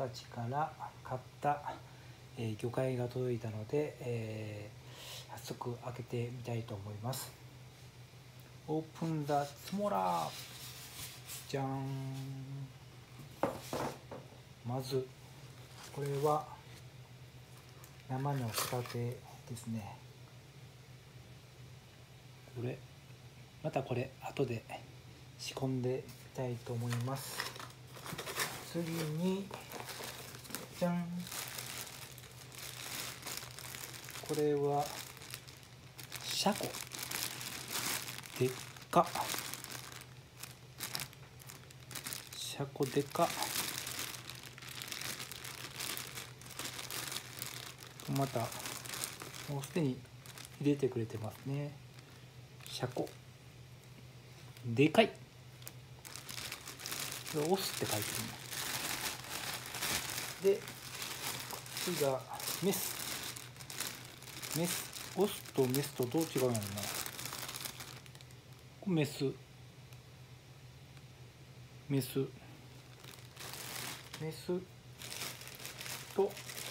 たちから買った、魚介が届いたので、早速開けてみたいと思います。オープンザスモラー。じゃーん。まずこれは生のホタテですね。これ後で仕込んでみたいと思います。次にじゃん、これはシャコでっか、シャコでか。またもうすでに入れてくれてますね。シャコでかい。これオスって書いてるね。でこっちがメス。オスとメスとどう違うんやろな。これメスと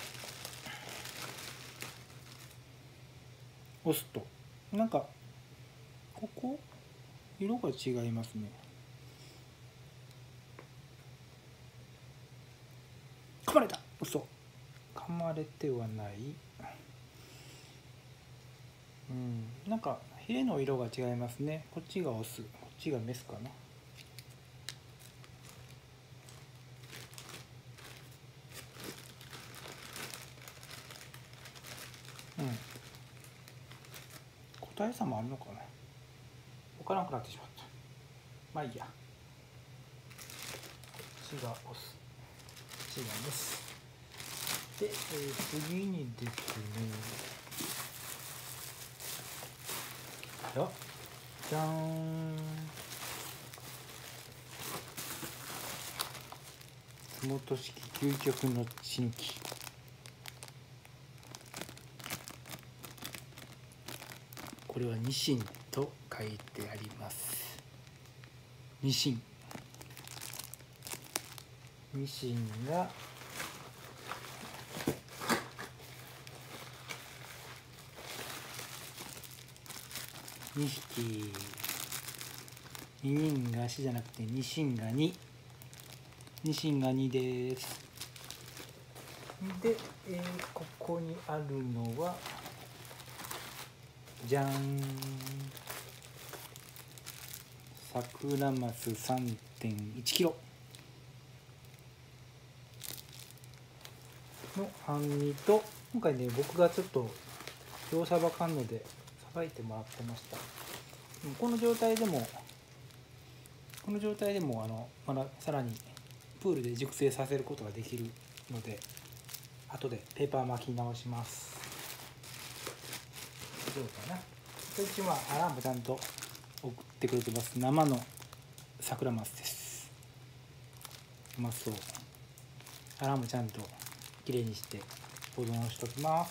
オスと、なんかここ色が違いますね。噛まれた。嘘、噛まれてはない。なんかヒレの色が違いますね。こっちがオス、こっちがメスかな。個体差もあるのかな。分からなくなってしまった。まあいいや。こっちがオス、こっちがメスで、次にですね、じゃーん。洲本式究極の新規。これはニシンと書いてあります。ニシンが2匹、2人が足じゃなくてニシンが2です。で、ここにあるのはじゃん、サクラマス 3.1 キロの半身と、今回ね僕がちょっと量さばかんのでさばいてもらってました。この状態でもまださらにプールで熟成させることができるので、後でペーパー巻き直します。どうかな。こっちはアラームちゃんと送ってくれてます。生のサクラマスです。うまそう。アラームちゃんときれいにして保存しておきます。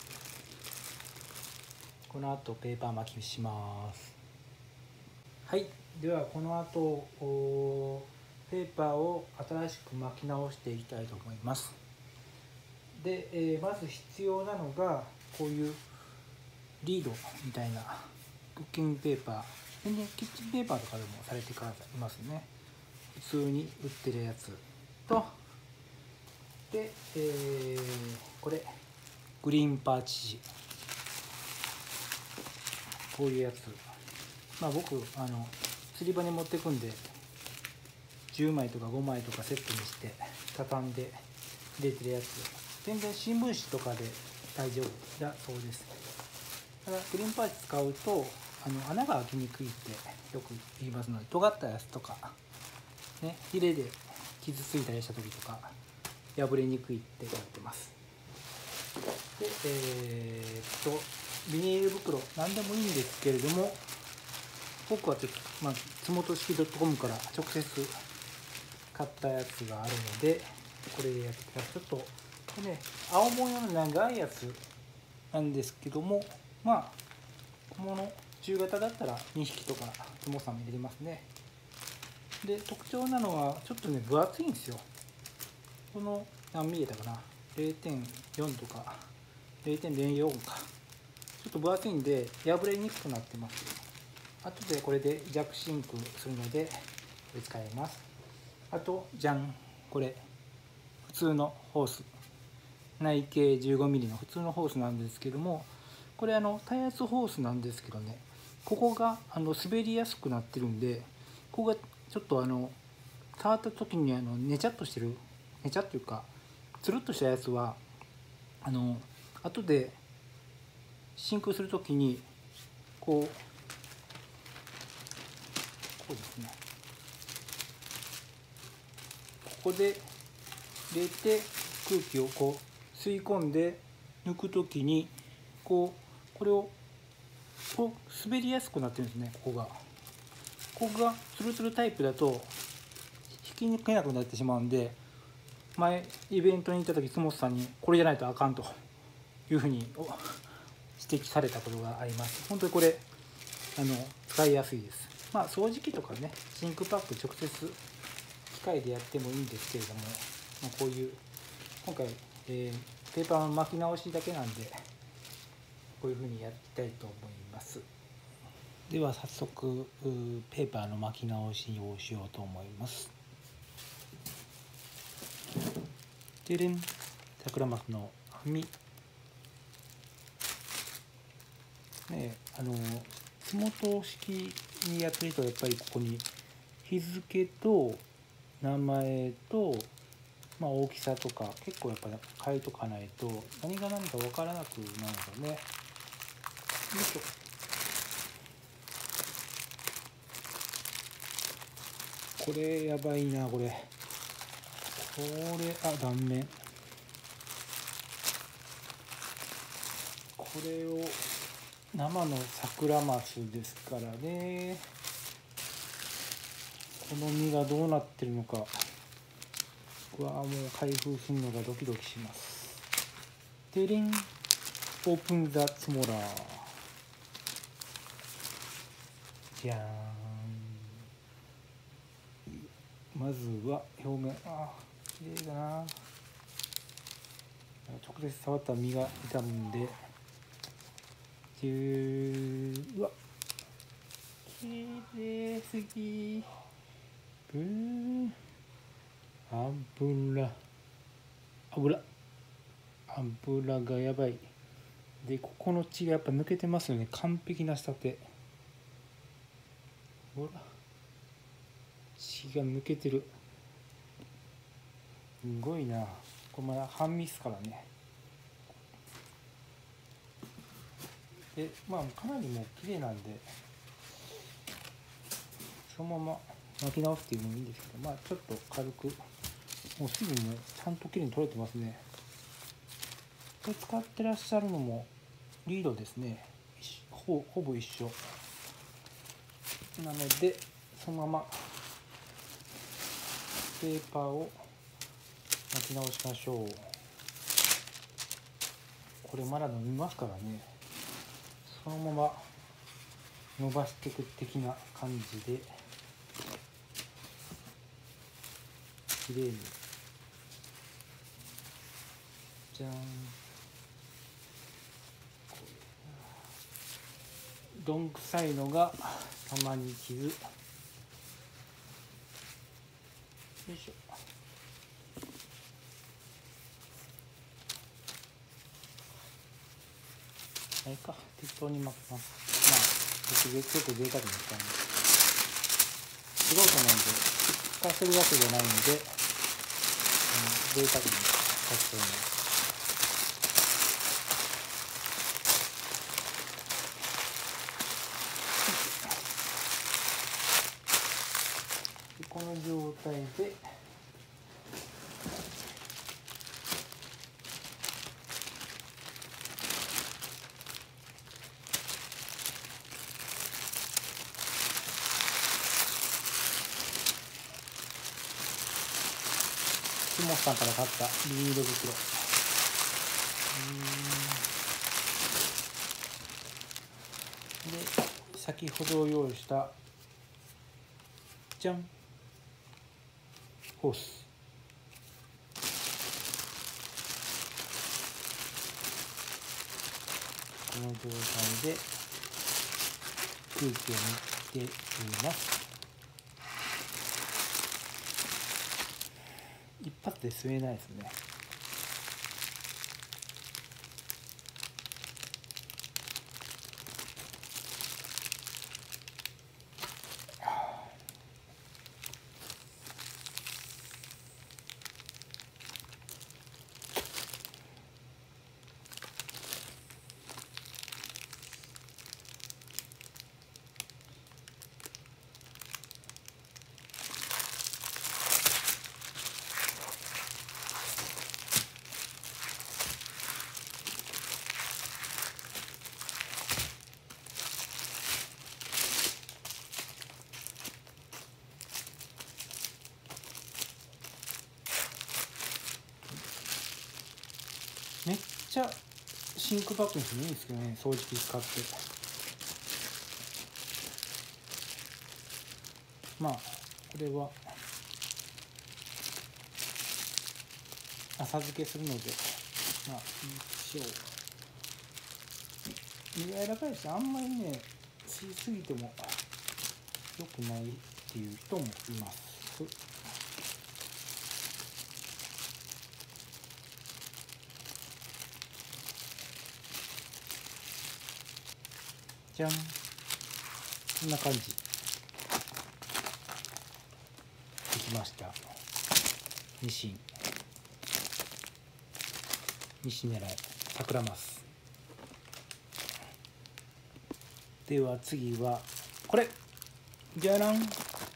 この後ペーパー巻きします。はい、ではこの後ペーパーを新しく巻き直していきたいと思います。で、まず必要なのがこういうリードみたいなクッキングペーパーで、ね、キッチンペーパーとかでもされてくださいますね。普通に売ってるやつと、で、これグリーンパーチジ、こういうやつ、僕釣り場に持ってくんで10枚とか5枚とかセットにして畳んで入れてるやつ、全然新聞紙とかで大丈夫だそうです。ただグリーンパーチ使うと穴が開きにくいってよく言いますので、尖ったやつとかね、ヒレで傷ついたりした時とか破れにくいって言ってます。でビニール袋何でもいいんですけれども、僕はちょっと洲本式 .com から直接買ったやつがあるので、これでやってきます。ちょっとこれね、青物の長いやつなんですけども、小物中型だったら2匹とかトモさんも入れますね。で特徴なのはちょっとね分厚いんですよ。 この何ミリだかな、 0.4 とか 0.04 か、ちょっと分厚いんで破れにくくなってます。後でこれで弱シンクするのでこれ使います。あとじゃん、これ普通のホース、内径 15mm の普通のホースなんですけども、これ耐圧ホースなんですけどね、ここが滑りやすくなってるんで、ここがちょっと触った時にねちゃっとしてる、ねちゃっていうかつるっとしたやつは後で真空する時にこうですね、ここで入れて空気をこう吸い込んで抜く時にこれを滑りやすくなってるんですね。ここがツルツルタイプだと引き抜けなくなってしまうんで、前イベントに行った時津本さんにこれじゃないとあかんというふうに指摘されたことがあります。本当にこれ使いやすいです。掃除機とかね、シンクパック直接機械でやってもいいんですけれども、こういう今回、ペーパーの巻き直しだけなんでこういうふうにやりたいと思います。では早速ペーパーの巻き直しをしようと思います。でれん、桜巻の網ね、洲本式にやってるとやっぱりここに日付と名前と、大きさとか結構やっぱり書いとかないと何が何か分からなくなるのでね。よいしょ。これやばいな、これ断面、これを生の桜マスですからね、この実がどうなってるのか、僕はもう開封するのがドキドキします。でりん、オープンザスモラー、じゃーん。まずは表面、綺麗だな。直接触ったら身が傷むんで、うわ、綺麗すぎ。油がやばい。で、ここの血がやっぱ抜けてますよね。完璧な仕立て。ほら、血が抜けてる。すごいな。これまだ半身っすからね。で、かなりもう綺麗なんで、そのまま巻き直すっていうのもいいんですけど、ちょっと軽く、もう水分もちゃんと綺麗に取れてますね。これ使ってらっしゃるのもリードですね。ほぼ一緒なので、そのままペーパーを巻き直しましょう。これまだ伸びますからね。そのまま伸ばしていく的な感じできれいに、じゃん。どんくさいのがたまに傷。よいしょ。あれか、適当に巻きます。僕ちょっと贅沢に使います。素人なんで使わせるわけじゃないので、贅沢に使っております。この状態で津本さんから買ったビニール袋、で先ほど用意したじゃんホース、 この状態で空気を抜いています。一発で吸えないですね。めっちゃシンクバッグにしてもいいんですけどね、掃除機使って。まあこれは浅漬けするのでまあいいでしょう。柔らかいしあんまりねしすぎても良くないっていう人もいます。じゃん、こんな感じできました。ニシン狙いサクラマス。では次はこれじゃらん、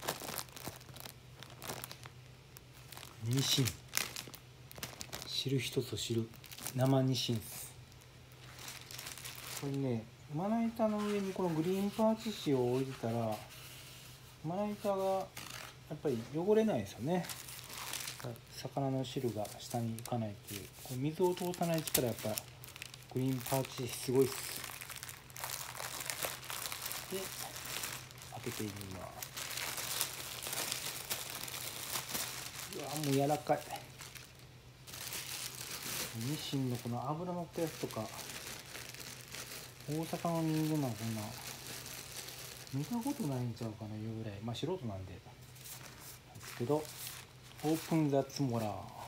ニシン。知る人ぞ知る生ニシンです。これね、まな板の上にこのグリーンパーツ紙を置いてたらまな板がやっぱり汚れないですよね。魚の汁が下に行かないっていう、これ水を通さない力やっぱグリーンパーツ紙すごいっす。で開けてみます。うわもう柔らかい。ニシンのこの脂乗ったやつとか大阪の人間なんかこんな見たことないんちゃうかないうぐらい、まあ素人なんでですけど、オープンザツモラー、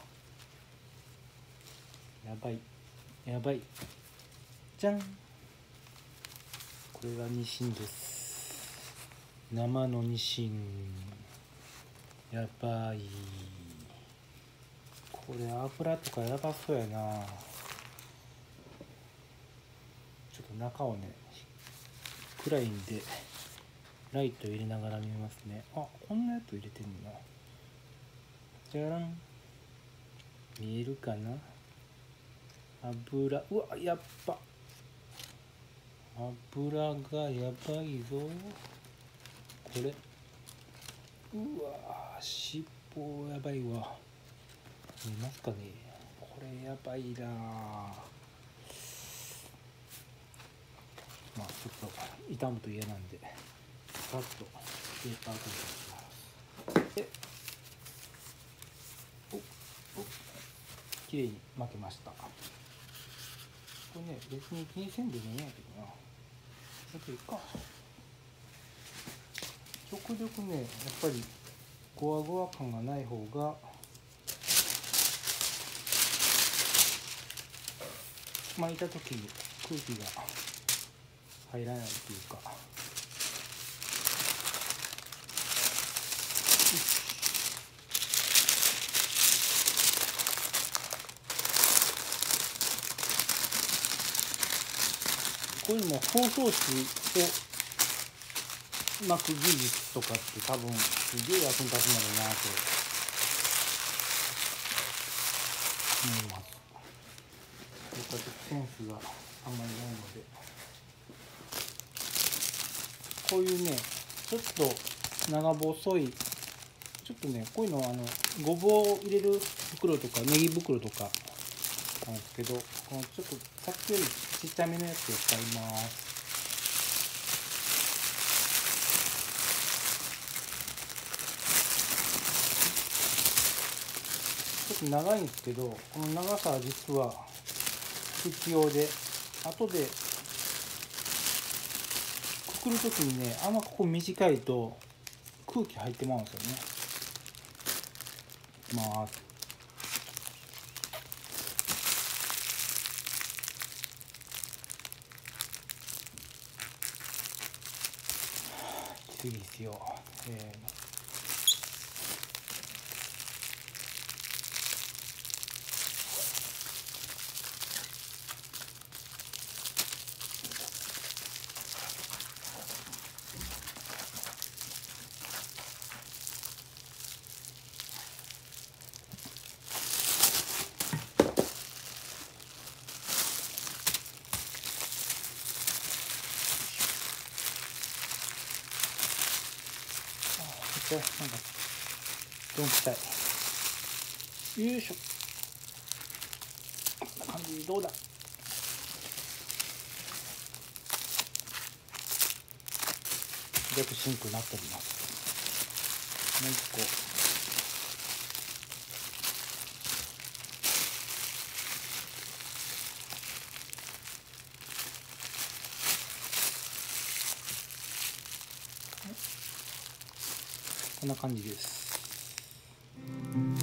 やばいやばいじゃん。これがニシンです。生のニシンやばい。これ油とかやばそうやな。ちょっと中をね暗いんでライト入れながら見ますね。あ、こんなやつ入れてんの。じゃらん、見えるかな。油、うわやっぱ油がやばいぞこれ。うわ尻尾やばいわ。見えますかね。これやばいな。まあちょっと傷むと嫌なんでさっとペーパーとします。できれいに巻けました。これね別に気にせんでもいいんやけどな。だけどか極力ねやっぱりゴワゴワ感がない方が巻いた時に空気が入らないっていうか。こういうのも包装紙を巻く技術とかって多分すげえ役に立つんだろうなと思います。そういったセンスがあんまりないので、こういうねちょっと長細いちょっとねこういうのはごぼうを入れる袋とかネギ袋とかなんですけど、このちょっとさっきよりちっちゃめのやつを使います。ちょっと長いんですけど、この長さは実は必要で、後で作る時にね、あんまここ短いと空気入ってまうんですよね。まあきついですよ。なんかどんくさい。よいしょ。こんな感じ。どうだ。よくシンクになっております。もう一個。こんな感じです。